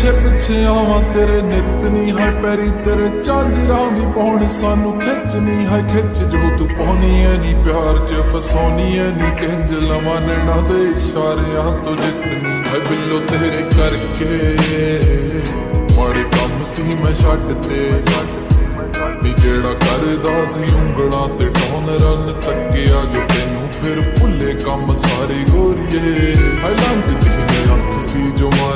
पिछे पिछे आवा तेरे नित नी है पैरी तेरे झांजरा भी पाउण सानू खिच नी है खिच जो तू पाउनी है नी प्यार च फसाउनी है नी किंज लवां नैना दे इशारियां तो जितनी है बिल्लो तेरे करके माड़े कम सी मैं छड्ड ते नी जेड़ा करदा सी उंगलां ते टौन रन तक्किया जो तैनू फिर भुले कम सारे गोरिए है लंघदी ने अख सी जो